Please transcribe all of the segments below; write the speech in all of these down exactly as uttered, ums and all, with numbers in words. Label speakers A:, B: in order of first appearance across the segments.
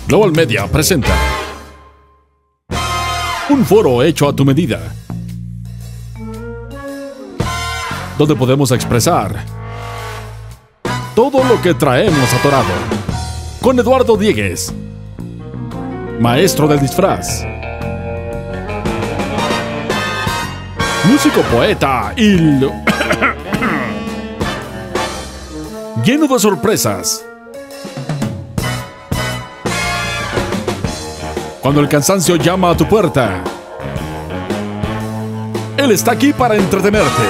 A: Global Media presenta un foro hecho a tu medida, donde podemos expresar todo lo que traemos atorado, con Eduardo Diegues, maestro del disfraz, músico, poeta y lleno de sorpresas. Cuando el cansancio llama a tu puerta, él está aquí para entretenerte.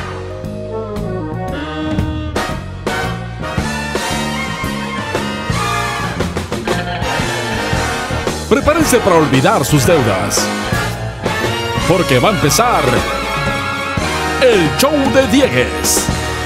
A: Prepárense para olvidar sus deudas, porque va a empezar el show de Diegues.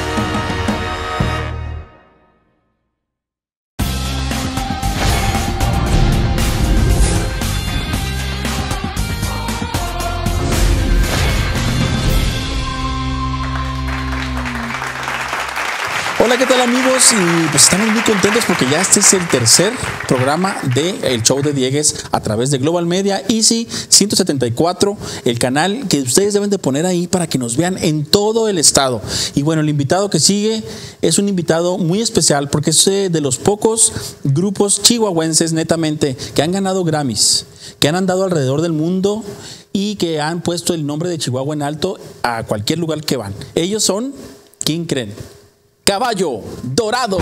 B: Hola, ¿qué tal, amigos? Y pues estamos muy contentos porque ya este es el tercer programa de El Show de Diegues a través de Global Media Easy ciento setenta y cuatro, el canal que ustedes deben de poner ahí para que nos vean en todo el estado. Y bueno, el invitado que sigue es un invitado muy especial porque es de los pocos grupos chihuahuenses netamente que han ganado Grammys, que han andado alrededor del mundo y que han puesto el nombre de Chihuahua en alto a cualquier lugar que van. Ellos son, ¿quién creen? Caballo Dorado.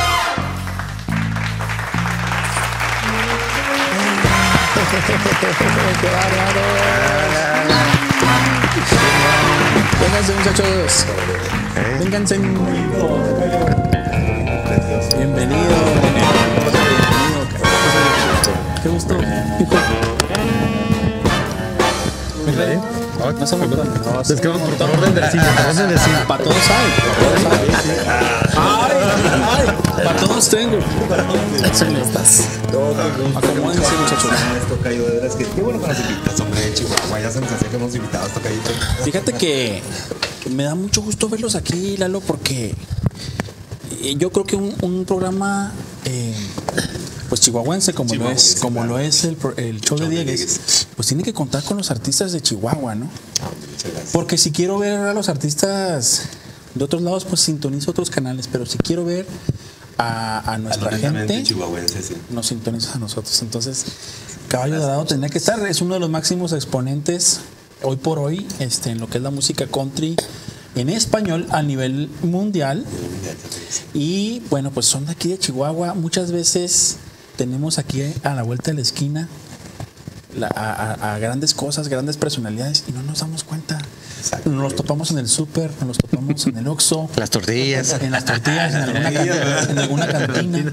B: ¡Qué bárbaro! Vénganse, muchachos. Vénganse. Bienvenido. Qué gusto. No se montan. No, es que vamos por orden de cine. Para todos hay. Ay, ay, para todos tengo. Estás. Acomódense, muchachos.
C: Tocayo, de veras que qué bueno que nos invitas, hombre, de Chihuahua. Ya se nos hacía que hemos invitado a Tocayito.
B: Fíjate que me da mucho gusto verlos aquí, Lalo, porque yo creo que un, un programa eh, pues chihuahuense como lo es, como lo es el, el show de Diegues, pues tiene que contar con los artistas de Chihuahua, ¿no? Porque si quiero ver a los artistas de otros lados, pues sintonizo otros canales, pero si quiero ver a, a nuestra gente,
C: sí,
B: nos sintoniza a nosotros. Entonces, Caballo Dorado tendría que estar, es uno de los máximos exponentes hoy por hoy este, en lo que es la música country en español a nivel mundial. Y bueno, pues son de aquí de Chihuahua. Muchas veces tenemos aquí a la vuelta de la esquina la, a, a, a grandes cosas, grandes personalidades y no nos damos cuenta. Nos los topamos en el súper, nos los topamos en el Oxxo,
D: las tortillas,
B: en las tortillas, en alguna, can, en alguna cantina.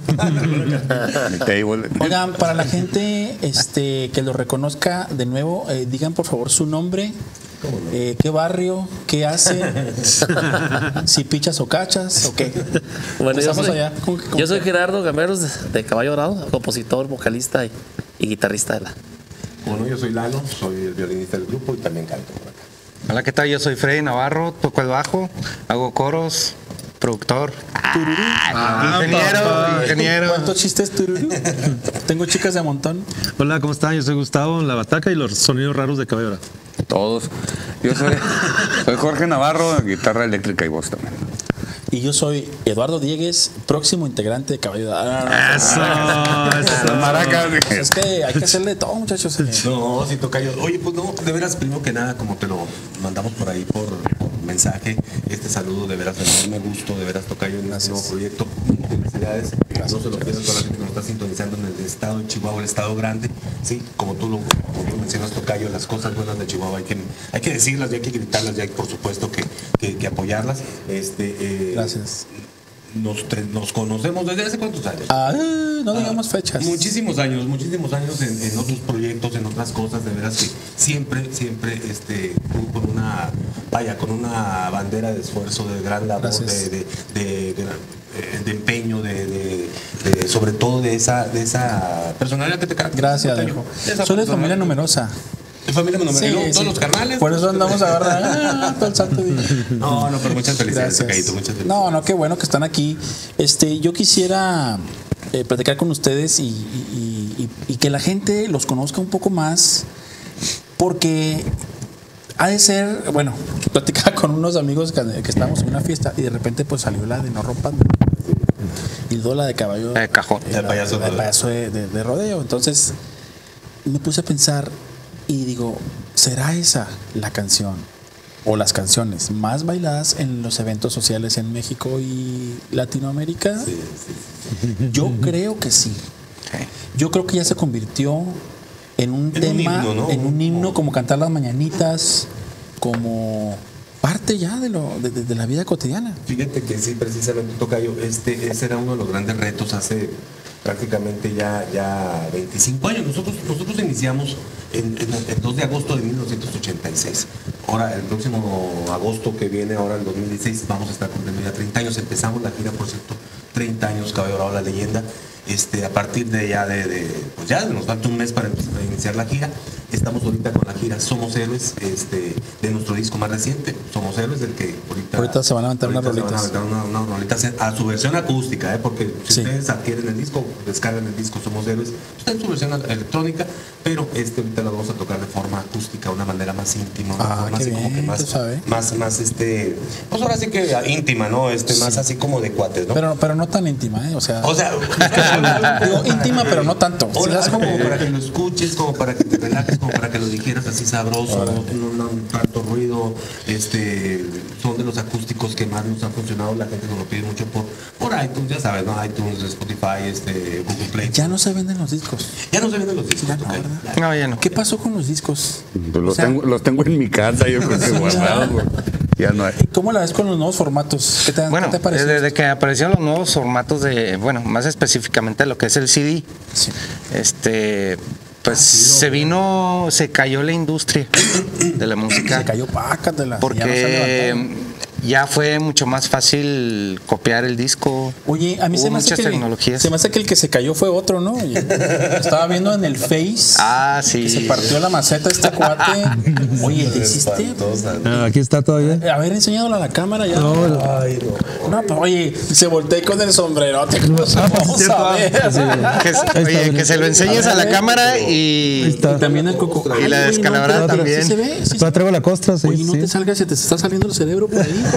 B: Oigan, para la gente este, que lo reconozca de nuevo, eh, digan por favor su nombre. Eh, ¿Qué barrio? ¿Qué hace? ¿Si pichas o cachas? ¿O qué?
E: Bueno, yo soy,
B: allá. ¿Cómo, cómo
E: yo soy Gerardo Gameros de, de Caballo Dorado, compositor, vocalista y, y guitarrista de la.
C: Bueno, yo soy Lalo, soy el violinista del grupo y también canto por acá.
D: Hola, ¿qué tal? Yo soy Freddy Navarro, toco el bajo, hago coros, productor, ah, ingeniero, papá. ingeniero.
B: ¿Cuántos chistes tururú? Tengo chicas de montón.
F: Hola, ¿cómo están? Yo soy Gustavo, la bataca y los sonidos raros de Caballo Dorado.
G: Todos. Yo soy, soy Jorge Navarro, guitarra eléctrica y voz también.
B: Y yo soy Eduardo Diegues, próximo integrante de Caballo Dorado.
F: Eso, eso.
G: Las maracas.
B: Es que hay que hacerle todo, muchachos.
C: No, sí, Tocayo. Oye, pues no, de veras, primero que nada, como te lo mandamos por ahí por, por mensaje, este saludo de veras, de enorme gusto, de veras, Tocayo, en este nuevo proyecto. Felicidades. No se lo pierdan toda la gente que nos está sintonizando en el estado de Chihuahua, el estado grande. Sí, como tú lo como tú mencionas, Tocayo, las cosas buenas de Chihuahua hay que, hay que decirlas, y hay que gritarlas, y hay por supuesto que, que, que apoyarlas. Este, eh,
B: Gracias.
C: Nos, te, nos conocemos desde hace cuántos años.
B: Ah, no digamos ah, fechas.
C: Muchísimos años, muchísimos años en, en otros proyectos, en otras cosas, de veras que siempre, siempre, este, tú con una, vaya, con una bandera de esfuerzo, de gran labor, de, de, de, de, de, de empeño, de, de, de, sobre todo de esa, de esa personalidad que te caracteriza.
B: Gracias, hijo. Soy de familia numerosa.
C: De familia numerosa.
B: Sí,
C: todos
B: sí.
C: los carnales.
B: Por eso andamos a agarrar ah, todo el santo día.
C: No, no, pero muchas felicidades,
B: Gracias.
C: Caíto, muchas felicidades.
B: No, no, qué bueno que están aquí. Este, yo quisiera eh, platicar con ustedes y, y, y, y que la gente los conozca un poco más, porque ha de ser, bueno, platicaba con unos amigos que, que estábamos en una fiesta y de repente pues salió la de No Rompas y luego la de Caballo
D: de Cajón,
B: eh, el payaso, la, de, payaso de, de, de rodeo. Entonces me puse a pensar y digo, ¿será esa la canción o las canciones más bailadas en los eventos sociales en México y Latinoamérica?
C: Sí, sí, sí.
B: Yo creo que sí. Yo creo que ya se convirtió en un en tema, un himno, ¿no? en un himno, como cantar las mañanitas, como parte ya de, lo, de, de, de la vida cotidiana.
C: Fíjate que sí, precisamente, tocayo, este, ese era uno de los grandes retos hace prácticamente ya, ya veinticinco años. Nosotros, nosotros iniciamos en, en el dos de agosto de mil novecientos ochenta y seis. Ahora, el próximo agosto que viene, ahora el dos mil dieciséis, vamos a estar cumpliendo ya treinta años. Empezamos la gira, por cierto, treinta años, Caballo Dorado, la leyenda. Este, a partir de ya de, de pues ya nos falta un mes para empezar a iniciar la gira. Estamos ahorita con la gira Somos Héroes, este, de nuestro disco más reciente, Somos Héroes, del que ahorita,
B: ahorita se van a aventar unas rolitas.
C: Una, una, una rolita a su versión acústica, ¿eh? Porque si
B: sí.
C: ustedes adquieren el disco, descargan el disco Somos Héroes, está en su versión electrónica, pero este ahorita lo vamos a tocar de forma acústica, de una manera más íntima, una
B: ah,
C: forma así
B: bien,
C: como que más,
B: sabe.
C: más, más, este, pues ahora sí que íntima, ¿no? Este, sí. Más así como de cuates, ¿no?
B: Pero, pero no tan íntima, ¿eh? O sea,
C: o sea
B: digo, íntima, pero no tanto.
C: O sea,
B: ¿sí?
C: como para que lo escuches, como para que te relajes, como para que lo digieras así sabroso, no, no, no tanto ruido. Este, son de los acústicos que más nos han funcionado. La gente nos lo pide mucho por, por iTunes, ya sabes, ¿no? iTunes, Spotify, este, Google Play.
B: Ya no se venden los discos.
C: Ya no se venden los discos.
B: Ya no,
C: okay.
B: ¿verdad?
D: No, ya no.
B: ¿Qué pasó con los discos?
G: Pues los, o sea, tengo, los tengo en mi casa, yo creo que guardados. Ya no hay.
B: ¿Cómo la ves con los nuevos formatos? ¿Qué te,
D: bueno,
B: ¿qué te parece?
D: Desde que aparecieron los nuevos formatos de, bueno, más específicamente lo que es el C D,
B: sí.
D: este, pues se vino, se cayó la industria de la música.
B: Se cayó pácatela.
D: Porque ya, no ya fue mucho más fácil copiar el disco.
B: Oye, a mí
D: Hubo
B: se me hace
D: muchas
B: que
D: tecnologías.
B: Se me hace que el que se cayó fue otro, ¿no? Y estaba viendo en el Face.
D: Ah, sí.
B: Que se partió la maceta este cuate. Oye, ¿te hiciste?
F: Ah, aquí está todavía.
B: A ver, enseñándolo a la cámara ya.
F: No, no.
B: Ay, no. No, pero oye, se volteó con el sombrerote.
F: Ah, pues,
B: Vamos
F: cierto,
B: a ver.
F: sí.
D: Que, oye, que se lo enseñes a, ver, a la cámara y,
B: y también el coco.
D: Y la descalabrada
B: no,
D: también.
B: ¿Sí se ve? ¿Sí
F: Todavía traigo la costra, sí.
B: Oye, no
F: sí.
B: te salgas, se te está saliendo el cerebro por ahí.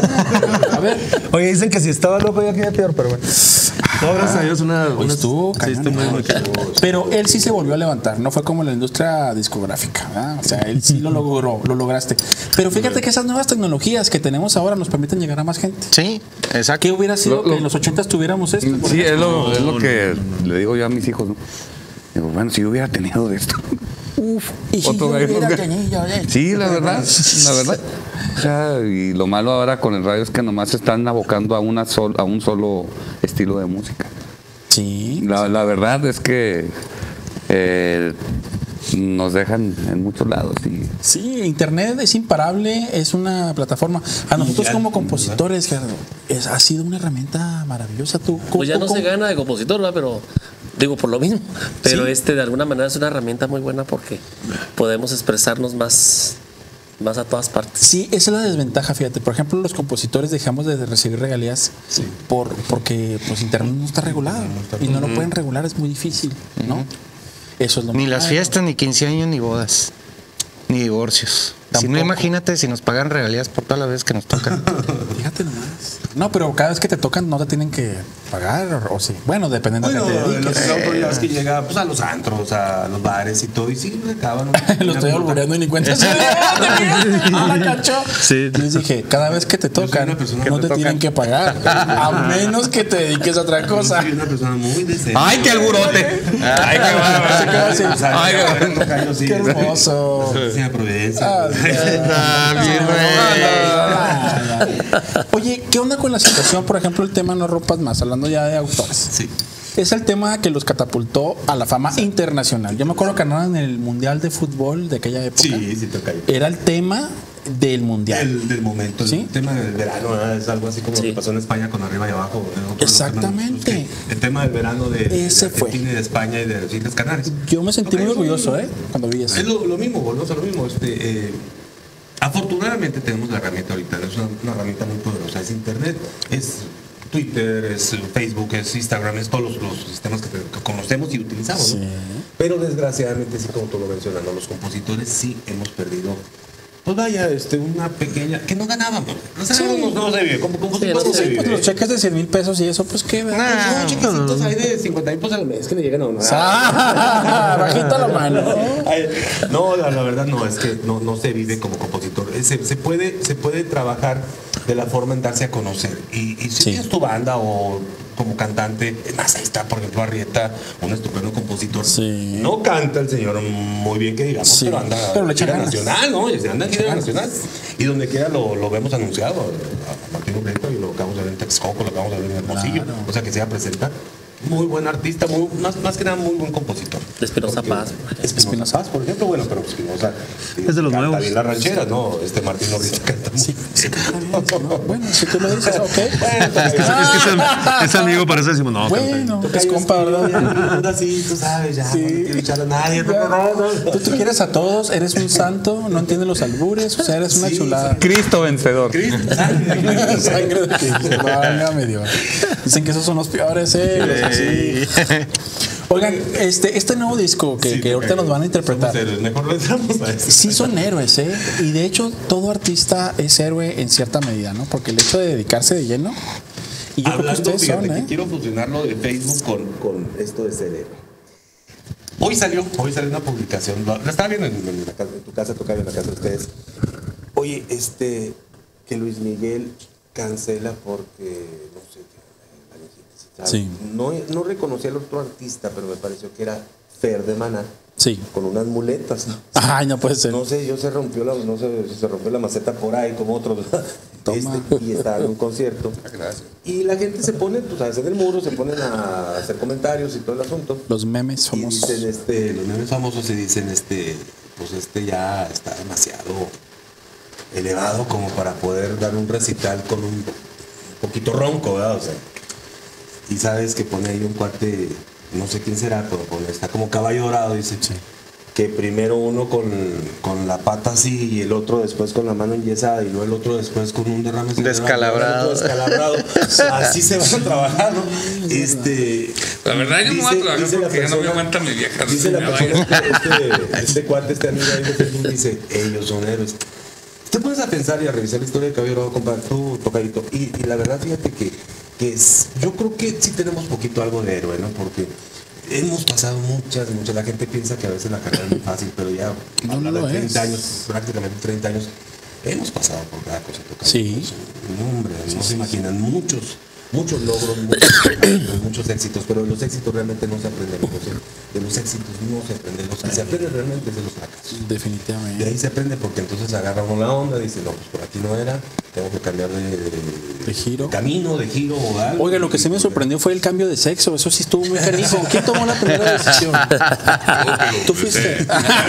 B: A ver.
F: Oye, dicen que si estaba loco ya quedé peor, pero bueno. No, gracias a Dios, una.
B: Pues
F: una
B: estuvo
F: sí, estoy muy muy
B: Pero él sí se volvió a levantar, no fue como la industria discográfica, ¿verdad? O sea, él sí lo logró, lo lograste. Pero fíjate que esas nuevas tecnologías que tenemos ahora nos permiten llegar a más gente.
D: Sí, exacto.
B: ¿Qué hubiera sido
G: Lo-
B: que
G: lo-
B: en los ochentas tuviéramos esto? por
G: Sí, es
B: ejemplo?
G: lo, es lo que le digo yo a mis hijos, ¿no? Digo, bueno, si yo hubiera tenido de esto. Uf,
B: Y si
G: otro
B: yo
G: gallo.
B: hubiera tenido de esto.
G: Sí, la verdad, la verdad. O sea, y lo malo ahora con el radio es que nomás se están abocando a, una sol, a un solo estilo de música.
B: Sí.
G: La, la verdad es que eh, nos dejan en muchos lados. Y
B: Sí, Internet es imparable, es una plataforma. A nosotros
C: ya-
B: como compositores, Gerardo, es, ha sido una herramienta maravillosa. ¿Tú,
E: Pues ya
B: tú
E: no
B: cómo-
E: se gana de compositor, ¿verdad? Pero digo por lo mismo. Pero
B: Sí.
E: este de alguna manera es una herramienta muy buena porque podemos expresarnos más, más a todas partes.
B: Sí, esa es la desventaja, fíjate. Por ejemplo, los compositores dejamos de recibir regalías por porque pues Internet no está regulado y no lo pueden regular, es muy difícil, ¿no? Eso es lo
D: Ni
B: malo.
D: las fiestas, ni quince años, ni bodas, ni divorcios. Si no,
B: Tampoco.
D: imagínate si nos pagan regalías por todas las veces que nos tocan.
B: Fíjate nomás. No, pero cada vez que te tocan no te tienen que pagar, o, o sí. Bueno, dependiendo
C: Bueno,
B: de qué te
C: los
B: dediques.
C: que son problemas que llega pues, a los antros, a los bares y todo, y sí, acaban.
B: Lo estoy albureando y ni cuenta. Ah, la cachó.
F: Sí.
B: Les dije, cada vez que te tocan,
C: una persona
B: no
C: que
B: te
C: te
B: tienen que pagar, a menos que te dediques a otra cosa.
C: Soy una persona muy decente.
G: ¡ay, qué alburote! ¡Ay, qué bárbaro!
B: Sí, sí.
G: Ay, qué-
C: Tocayo, sí,
B: Qué hermoso.
C: sí, a Providencia.
B: Ah,
D: Ah, bien,
B: Ah, Oye, ¿qué onda con la situación? Por ejemplo, el tema No Rompas Más, hablando ya de autores.
C: Sí.
B: Es el tema que los catapultó a la fama internacional. Yo me acuerdo que ganaron en el Mundial de Fútbol de aquella época.
C: Sí, sí, Tocayo.
B: Era el tema del Mundial.
C: El, del momento, el
B: ¿Sí?
C: tema del verano, ¿verdad? Es algo así como
E: Sí.
C: lo que pasó en España con arriba y abajo. ¿no?
B: Exactamente.
C: Los que- El tema del verano de, de
B: Ese fue.
C: Argentina y de España y de las Islas Canarias.
B: Yo me sentí
C: Ok,
B: muy
C: eso
B: orgulloso,
C: es-
B: ¿eh? Cuando vi eso.
C: Es lo, lo mismo, volvemos a lo mismo. Este, eh, afortunadamente tenemos la herramienta ahorita, es una, una herramienta muy poderosa, es internet, es Twitter, es Facebook, es Instagram, es todos los, los sistemas que, que conocemos y utilizamos, ¿no?
B: Sí.
C: Pero desgraciadamente, sí, como tú lo mencionas, ¿no? Los compositores sí hemos perdido, pues vaya, este, una pequeña, que no ganábamos. No sabemos, no se vive, como compositor no se
B: Sí,
C: vive.
B: pues los cheques de cien mil pesos y eso, pues qué.
C: Nah, no, chequecitos hay de cincuenta mil pesos al mes que le llegan a uno.
B: Ah, bajita la mano.
C: Ay, no, la, la verdad no, es que no, no se vive como compositor. Se, se, puede, se puede trabajar de la forma en darse a conocer. Y, y si
B: Sí.
C: tienes tu banda o como cantante, es más, ahí está, por ejemplo, Arrieta, un estupendo compositor.
B: Sí.
C: No canta el señor muy bien, que digamos,
B: Sí,
C: pero anda
B: pero le
C: en
B: echa
C: gira
B: ganas.
C: nacional, ¿no? Y se anda en gira nacional. Y donde quiera lo, lo vemos anunciado. A Martín Ureta, y lo acabamos de ver en Texcoco, lo acabamos de ver en Hermosillo.
B: Claro.
C: O sea, que se va a presentar. Muy buen artista, muy, más, más que nada muy buen compositor.
E: De Espinosa
C: Porque-
E: Paz.
C: Espinosa Paz, por ejemplo, bueno, pero Espinosa
F: Es de los
C: canta
F: nuevos.
C: bien las rancheras, ¿no? Este Martín Ureta canta muy
B: Sí, sí, canta bien, ¿no? Bueno, si tú lo dices, ok.
C: Bueno, pues,
F: Es que, es que ese, ese amigo parece decimos, no, canta bien.
B: Bueno, es compa, ¿verdad?
C: Anda así, tú sabes, ya,
B: Sí.
C: no quiero echar a nadie. No, no, no.
B: Tú te quieres a todos, eres un santo, no entiendes los albures, o sea, eres una
C: Sí,
B: chulada.
G: Cristo vencedor.
C: Cristo, sangre.
B: Sangre de Cristo, válgame Dios. Dicen que esos son los peores, eh. Sí. Oigan, este, este nuevo disco que,
C: Sí,
B: que ahorita nos van a interpretar.
C: somos héroes, mejor lo entramos a eso.
B: Sí son héroes, ¿eh? Y de hecho todo artista es héroe en cierta medida, ¿no? Porque el hecho de dedicarse de lleno, y yo
C: Hablando,
B: creo que ustedes
C: fíjate,
B: son,
C: que
B: ¿eh?
C: quiero fusionarlo de Facebook con, con esto de ser héroe. Hoy salió, hoy salió una publicación, la la estaba viendo en, en la casa- en tu casa, tocaba en la casa de ustedes. Oye, este, que Luis Miguel cancela porque, no sé, que la viejita se sabe.
B: Sí.
C: No, no reconocí al otro artista, pero me pareció que era Fer de Maná,
B: Sí.
C: con unas muletas, ¿no?
B: Ay, no puede ser.
C: No sé, yo se rompió la, no sé, se rompió la maceta por ahí como otros, ¿verdad?
B: Toma.
C: Este, y estaba en un concierto. Y la gente se pone, pues, a en el muro, se ponen a hacer comentarios y todo el asunto.
B: Los memes
C: Y
B: famosos.
C: dicen, este, los memes famosos se dicen, este, pues este ya está demasiado elevado como para poder dar un recital con un poquito ronco, ¿verdad? O sea, y sabes que pone ahí un cuate, no sé quién será, pero pone, está como caballo dorado, dice, que primero uno con, con la pata así y el otro después con la mano enyesada y luego el otro después con un derrame cerebral,
D: Descalabrado.
C: y luego el otro descalabrado. Así se van a trabajar, ¿no? Este,
G: La verdad, yo no voy a
C: dice-
G: trabajar
C: dice la
G: porque ya no me
C: persona-
G: aguanta mi vieja.
C: Dice la
G: Me
C: persona,
G: vaya.
C: este, este, este cuate, este amigo ahí de Facebook, dice, ellos son héroes. Te pones a pensar y a revisar la historia de Caballero Dorado, compa, tú, tocadito. Y, y la verdad, fíjate que, que es, yo creo que sí tenemos poquito algo de héroe, ¿no? Porque hemos pasado muchas, muchas. La gente piensa que a veces la carrera es muy fácil, pero ya
B: No,
C: hablando
B: no
C: de
B: lo
C: treinta
B: es.
C: años, prácticamente treinta años, hemos pasado por cada cosa. Tocadito.
B: Sí.
C: No, hombre, no se imaginan muchos. Muchos logros, muchos, muchos éxitos, pero de los éxitos realmente no se aprenden. José. De los éxitos no se aprende. Los que se aprende realmente es de los fracasos. De
B: Definitivamente.
C: ahí se aprende porque entonces agarra uno la onda, dice, no, pues por aquí no era, tengo que cambiar de,
B: De giro.
C: camino, de giro o algo.
B: Oiga, lo que sí me sorprendió fue el cambio de sexo. Eso sí estuvo muy canijo. ¿Quién tomó la primera decisión? ¿Tú fuiste?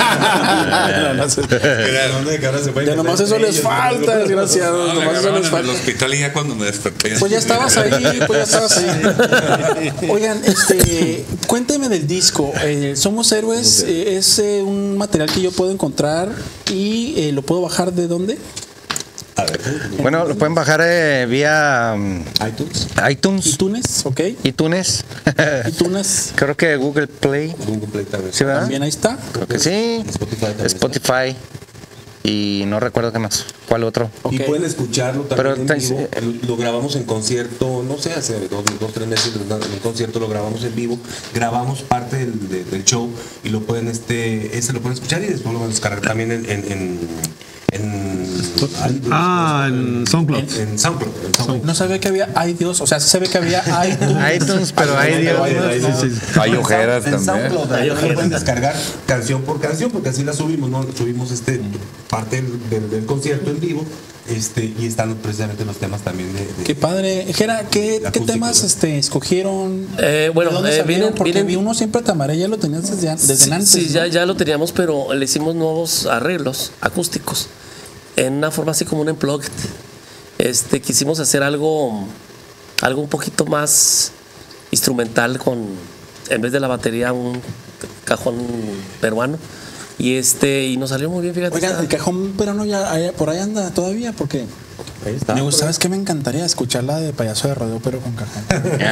B: No, no sé. Ya nomás eso les falta, desgraciados.
G: No, me
B: Nomás eso
G: agarraron
B: les
G: en el
B: falta.
G: hospital y ya cuando me desperté.
B: Pues ya estabas ahí, pues ya estabas ahí. Oigan, este, cuénteme del disco. Eh, Somos Héroes eh, es eh, un material que yo puedo encontrar y eh, lo puedo bajar de dónde?
C: A ver,
D: Bueno, lo pueden bajar eh, vía um,
C: iTunes,
D: iTunes,
B: iTunes, ¿ok?
D: iTunes.
B: iTunes
D: Creo que Google Play.
C: Google Play también.
D: ¿Sí, verdad?
B: también ahí está.
D: Creo que sí.
C: Spotify también.
D: Spotify. Y no recuerdo qué más. ¿Cuál otro?
B: Ok.
C: Y pueden escucharlo también
D: Pero
C: en
D: está-
C: vivo. Lo, lo grabamos en concierto, no sé, hace dos, dos tres meses en un concierto lo grabamos en vivo. Grabamos parte del, de- del show y lo pueden, este, ese lo pueden escuchar y después lo van a descargar también en, en, en, en,
F: Ah, en SoundCloud.
C: en SoundCloud. En SoundCloud.
B: No sabía que había Ay Dios, o sea, sí se ve que había iTunes.
D: iTunes, pero hay Dios.
F: Sí, sí.
G: Hay ojeras
C: en
G: también.
C: SoundCloud, ahí lo pueden descargar canción por canción, porque así la subimos, ¿no? Subimos este parte del, del- del concierto en vivo, este, y están precisamente los temas también de. de-
B: Qué padre. Jera, ¿qué,
C: La
B: qué
C: acústica,
B: temas
C: ¿no?
B: este, escogieron?
E: Eh, bueno,
B: ¿De dónde
E: eh,
B: salieron?
E: vienen-
B: Porque
E: vienen-
B: vi uno siempre Tamaré, ya lo tenías desde, an- desde
E: Sí,
B: antes.
E: sí,
B: ¿no?
E: ya, ya lo teníamos, pero le hicimos nuevos arreglos acústicos en una forma así como un unplugged. Este, quisimos hacer algo, algo un poquito más instrumental con, en vez de la batería, un cajón peruano. Y este, y nos salió muy bien, fíjate.
B: Oigan,
E: está-
B: el cajón peruano ya, allá- por ahí anda todavía, porque
C: Ahí está.
B: Me gusta, ¿sabes qué? Me encantaría escuchar la de Payaso de Rodeo, pero con cajón.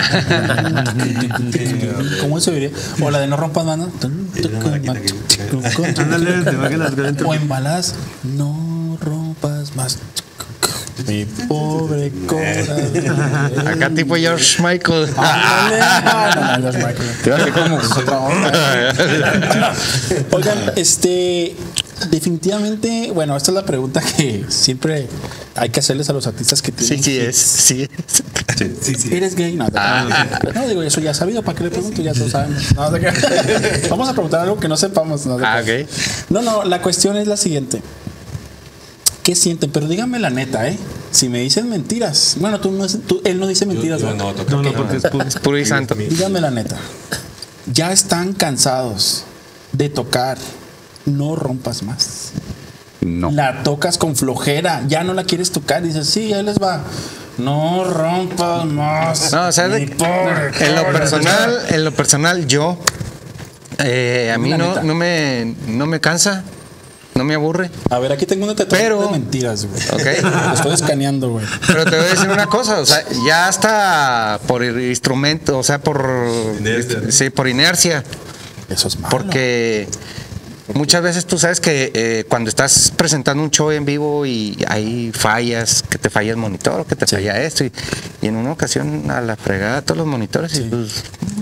B: ¿Cómo se diría? O la de No Rompas Mano.
F: Ándale, te imaginas que dentro.
B: O en balas, no rompas más. Mi pobre corazón.
D: Acá tipo George Michael.
B: Ándale. No, no, no, Michael.
G: Fíjate cómo.
B: Es otra onda. Oigan, este. Definitivamente, bueno, esta es la pregunta que siempre hay que hacerles a los artistas que
D: Sí,
B: tienen.
D: sí es. Sí es.
C: Sí, sí, sí.
B: ¿Eres gay? No, no, digo, eso ya sabido, ¿para qué le pregunto? Ya todos sabemos. No, de qué. Vamos a preguntar algo que no sepamos. No,
D: Ah, ok.
B: no, no, la cuestión es la siguiente. ¿Qué sienten? Pero díganme la neta, ¿eh? Si me dicen mentiras. Bueno, tú no, tú, él no dice mentiras.
C: Yo, yo
B: ¿verdad?
C: no, toca
F: No, no,
C: que-
F: porque es puro.
D: Es puro y santo.
B: Díganme la neta. Ya están cansados de tocar. No rompas más.
G: No.
B: La tocas con flojera, ya no la quieres tocar, dices, sí, ahí les va. No rompas más.
D: No, o sea, de-
B: mi pobre
D: en lo
B: corazón.
D: personal, en lo personal, yo, eh, a mí
B: La
D: no,
B: neta.
D: no me, no me cansa, no me aburre.
B: A ver, aquí tengo un detector
D: Pero-
B: de mentiras, güey.
D: Ok.
B: Lo estoy escaneando, güey.
D: Pero te voy a decir una cosa, o sea, ya hasta por el instrumento, o sea, por
C: Inercia.
D: sí, por inercia,
B: Eso es malo.
D: porque muchas veces tú sabes que eh, cuando estás presentando un show en vivo y hay fallas, que te falla el monitor, que te falla esto, y, y en una ocasión a la fregada todos los monitores, y pues,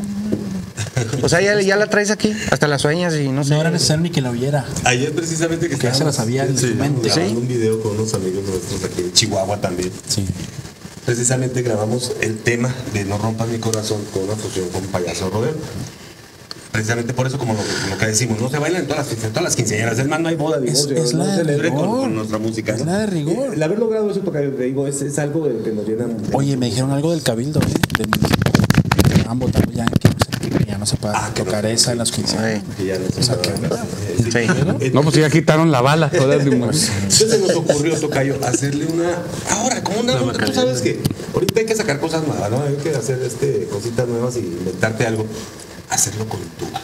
D: o sea, ya, ya la traes aquí, hasta las sueñas y no sé.
B: No era necesario ni que la oyera.
C: Ayer precisamente que
B: Que ya se la
C: estábamos-
B: sabía en
C: sí,
B: su mente.
C: grabando
D: Sí.
C: un video con unos amigos nuestros aquí en Chihuahua también.
B: Sí.
C: Precisamente grabamos el tema de No rompas mi corazón con una fusión con Payaso Rodeo. Precisamente por eso, como lo, lo que decimos, no se bailan en todas las, en todas las quinceañeras. Es más, no hay boda,
B: Es-
C: divorcio,
B: es
C: no
B: la de
C: celebre con,
B: rigor.
C: con nuestra música.
B: Es
C: ¿no?
B: la de rigor.
C: El haber logrado eso, porque te digo, es, es algo de- que nos llena.
B: Oye, me dijeron algo del cabildo, ¿eh? De, que estaban votando ya que no se, que ya no se puede
C: Ah, que no
B: tocar
C: se
B: esa en las quinceañeras.
C: Que ya no se
B: O sea,
C: puede
B: que-
C: hablar. Eh, sí.
D: Sí.
G: No, pues ya quitaron la bala. Joder,
C: Entonces se nos ocurrió, Tocayo, hacerle una. Ahora, como una. Tú sabes que ahorita hay que sacar cosas nuevas, ¿no? Hay que hacer este, cositas nuevas y inventarte algo. Hacerlo con tuba.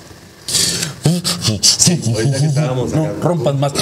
C: Ahorita que estábamos
B: No
C: acá.
B: rompas más.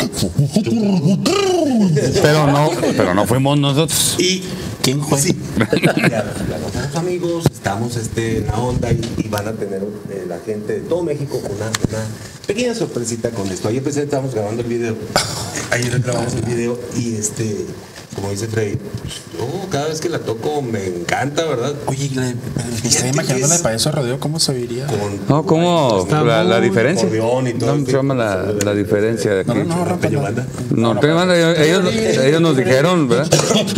G: Pero no, pero no fuimos nosotros.
C: Y.
B: ¿Quién fue?
C: Sí. Ya, ya nos somos amigos, estamos este, en la onda y, y van a tener eh, la gente de todo México una, una pequeña sorpresita con esto. Ayer precisamente estábamos grabando el video. Ayer grabamos el video y este, como dice Freddy, yo cada vez que la toco me encanta, ¿verdad?
B: Oye, le- me
C: Fíjate
B: estoy
C: que
B: imaginando la
C: es-
B: de Payaso Rodeo, ¿cómo se oiría?
C: Con
G: No, ¿cómo?
F: Está
G: La, la
F: muy
G: diferencia.
C: acordeón y todo.
G: ¿Cómo se llama la, la diferencia de aquí?
B: No, no, no, rompas
C: Peño
B: más.
C: Banda.
G: No, te manda, ellos, ellos nos dijeron, ¿verdad?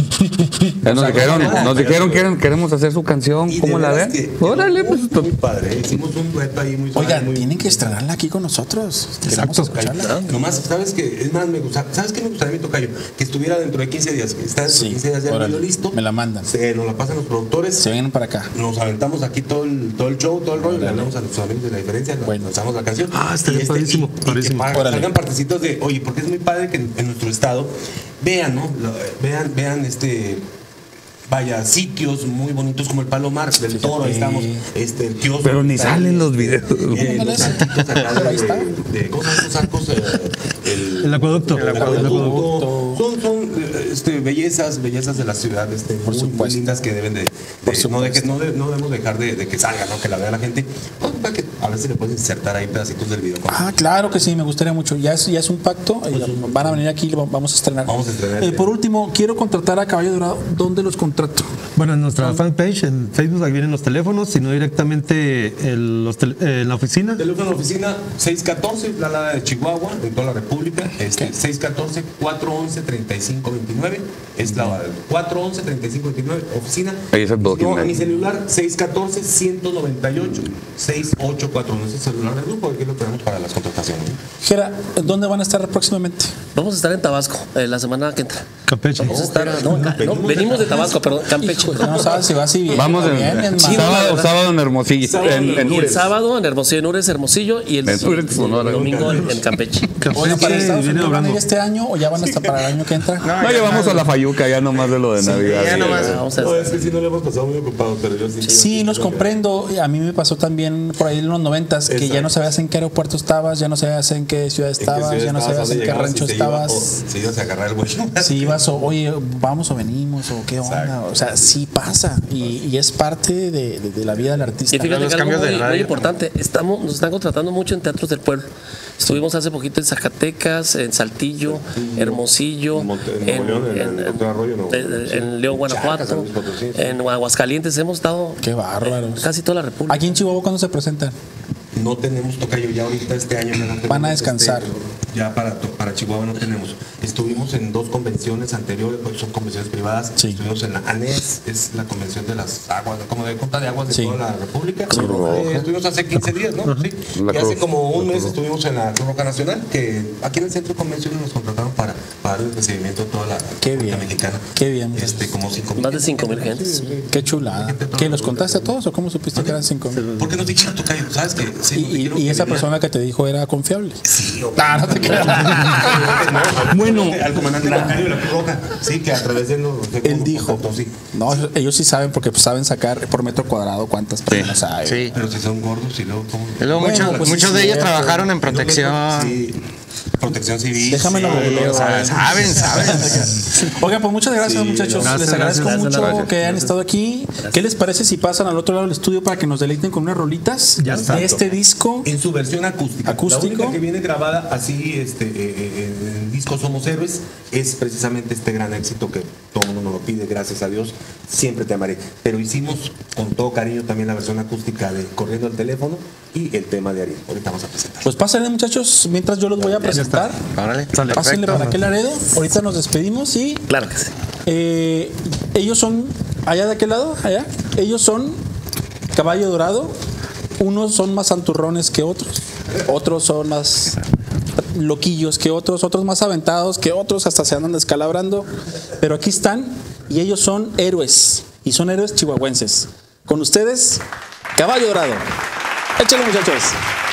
G: Ellos nos dijeron, nos dijeron que queremos hacer su canción,
C: Y de
G: ¿cómo la
C: veras
G: ven?
C: que quedó
G: Órale,
C: muy,
G: pues.
C: muy padre. Hicimos un dueto ahí muy suave,
B: Oigan,
C: muy-
B: tienen que estrenarla aquí con nosotros. Queremos escucharla.
C: Nomás, ¿sabes qué? Es más, me gusta, ¿sabes qué me gustaría, mi tocayo? Que estuviera dentro de quince días. que Está dentro
B: Sí,
C: de quince días ya el
B: órale,
C: video listo.
B: me la mandan.
C: Se nos la pasan los productores.
B: Se vienen para acá.
C: Nos aventamos aquí todo el, todo el show, todo el rollo. Le hablamos a nuestros amigos de la diferencia.
B: Bueno.
C: Lanzamos la canción.
F: Ah, estaría
C: Y este,
F: padrísimo,
C: y- y
F: padrísimo.
C: que pa-
B: Órale.
C: salgan partecitos de, oye, porque es muy padre que en, en nuestro estado vean, ¿no? Lo- vean, vean este. Vaya, sitios muy bonitos como el Palomar del Toro, ahí estamos, este, el kiosco.
G: Pero ni
C: está,
G: salen los
C: este,
G: videos.
C: eh,
B: Ándale,
C: los arquitos acá
B: pero ahí
C: de,
B: está.
C: de, ¿cómo se llaman esos arcos? Eh, el,
F: El acueducto.
C: el
F: El
C: acueducto.
B: acueducto.
C: Son, son eh, este, bellezas, bellezas de la ciudad, este, muy, muy
B: supuesto.
C: lindas que deben de, de-
B: Por
C: no,
B: supuesto.
C: deje- no, de- no debemos dejar de, de que salga, ¿no? Que la vea la gente. Bueno, para que a ver si le puedes insertar ahí pedacitos del video.
B: Ah, claro que sí, me gustaría mucho. Ya es, ya es un pacto. eh, van a venir aquí y lo vamos a estrenar.
C: Vamos a estrenar,
B: Eh,
C: sí.
B: por último, quiero contratar a Caballo Dorado. ¿Dónde los contrato?
F: Bueno, en nuestra fanpage en Facebook ahí vienen los teléfonos, sino directamente el- los tele- eh, en la oficina.
C: Teléfono de oficina seis uno cuatro, la Lada de Chihuahua, en toda la República. Este, seis uno cuatro, cuatro uno uno, tres cinco dos nueve. Es la cuatro uno uno, tres cinco dos nueve, oficina.
G: Ahí es el
C: No,
G: booking,
C: a mi
G: ¿eh?
C: celular seis uno cuatro, uno nueve ocho, seis ocho cuatro uno. Es el celular del grupo, aquí lo tenemos para las contrataciones.
B: Jera, ¿dónde van a estar próximamente?
E: Vamos a estar en Tabasco eh, la semana que entra.
F: Campeche.
E: Vamos a estar. No, ca- no, venimos de Tabasco, perdón, Campeche.
B: Hijo, no sabes si vas y vienes.
G: Vamos en,
B: Bien, bien, man.
G: sábado, sábado en Hermosillo. En, en
E: Y el
G: Ures.
E: sábado en Hermosillo, en Ures, Hermosillo, y el,
G: En Ures,
E: y
G: Sonora.
E: el domingo en, en Campeche.
B: Oigan, ¿para
F: Campeche
B: Estados
F: viene
B: Unidos van a ir
F: hablando.
B: este año o ya van hasta para el año que entra?
G: No, llevamos a la Fayuca ya nomás de lo de Navidad.
D: ya
G: Sí,
D: nomás.
G: ¿verdad?
E: Vamos a
C: No, es que sí no le hemos pasado muy ocupado, pero yo sí.
B: Sí, los comprendo. A mí me pasó también por ahí en los noventas que ya
C: Exacto.
B: no sabías en qué aeropuerto estabas, ya no sabías en qué ciudad estabas,
C: ciudad
B: ya no
C: estabas,
B: sabías en
C: dónde
B: qué
C: llegabas,
B: rancho
C: y te
B: estabas.
C: Si ibas a agarrar el vuelo.
B: Si ibas o, oye, vamos o venimos o qué onda.
C: Exacto.
B: O sea, sí pasa y, y es parte de, de- de la vida del artista.
E: Y fíjate
D: Los
E: que algo
D: cambios de
E: muy,
D: radio.
E: muy importante, estamos, nos están contratando mucho en teatros del pueblo. Estuvimos hace poquito en Zacatecas, en Saltillo, Hermosillo,
C: en Monte- en Nuevo León, en- en Monte Arroyo, Nuevo
E: en-
C: León, sí.
E: en León, Guanajuato,
C: San Luis Potosí, sí.
E: en Aguascalientes. Hemos dado
B: Qué bárbaros.
E: casi toda la República.
B: Aquí en Chihuahua, ¿cuándo se presentan?
C: No tenemos tocayo ya ahorita este año. Ya no tenemos,
B: Van a descansar.
C: este, ya para, to- para Chihuahua no tenemos. Estuvimos en dos convenciones anteriores, porque son convenciones privadas.
B: Sí.
C: Estuvimos en la A N E S, es la convención de las aguas, como de Junta de Aguas de
B: Sí.
C: toda la República.
G: Cruz Roja.
C: Eh, estuvimos hace quince días, ¿no? Sí.
G: La
C: Y hace
G: Cruz-
C: como un
G: la
C: mes
G: Cruz Roja.
C: estuvimos en la Cruz Roja Nacional, que aquí en el centro de convenciones nos contrataron para, para darle el recibimiento a toda la
B: Qué
C: República
B: bien.
C: Mexicana.
B: Qué bien.
C: Este, como cinco mil.
E: Más de cinco mil gentes.
B: Qué chulada. ¿Qué, los contaste a todos o cómo supiste que eran cinco mil?
C: ¿Por qué nos dijeron tocayo? ¿Sabes qué? Sí,
B: Y,
C: nos
B: y-
C: dijeron
B: y
C: que
B: esa
C: venía-
B: persona que te dijo era confiable.
C: Sí, o-
B: Ah, no te creas.
C: Bueno, al comandante Macario de la Cruz Roja, sí, que a través de él nos
B: Él dijo.
C: contactó, sí.
B: No, ellos sí saben porque pues, saben sacar por metro cuadrado cuántas personas hay.
D: Sí.
C: Pero si son gordos y luego ¿cómo?
D: Y luego
B: Bueno,
D: muchos,
B: pues,
D: muchos
B: sí,
D: de ellos
B: cierto.
D: trabajaron en protección.
C: Sí, protección civil.
B: Déjame lo
C: sí,
B: googleo,
C: o sea,
D: Saben, saben.
B: Oigan, pues muchas gracias,
C: Sí,
B: muchachos.
F: gracias,
B: Les agradezco
F: gracias,
B: mucho
E: gracias.
B: que hayan estado aquí. ¿Qué les parece si pasan al otro lado del estudio para que nos deleiten con unas rolitas
F: Ya está.
B: de este disco?
C: En su versión acústica.
B: Acústico.
C: La única que viene grabada así este, eh, eh, en el disco Somos Héroes es precisamente este gran éxito que todo el mundo nos lo pide, gracias a Dios. Siempre te amaré. Pero hicimos con todo cariño también la versión acústica de Corriendo al Teléfono y el tema de Ariel. Ahorita vamos a presentar.
B: Pues pásenle, muchachos, mientras yo los voy a presentar.
D: Órale,
B: Pásenle
D: perfecto.
B: para aquel Laredo. Ahorita nos despedimos y
E: Claro que sí.
B: eh, ellos son, allá de aquel lado, allá, ellos son Caballo Dorado. Unos son más santurrones que otros, otros son más loquillos que otros, otros más aventados que otros, hasta se andan descalabrando. Pero aquí están y ellos son héroes, y son héroes chihuahuenses. Con ustedes, Caballo Dorado. Échale, muchachos.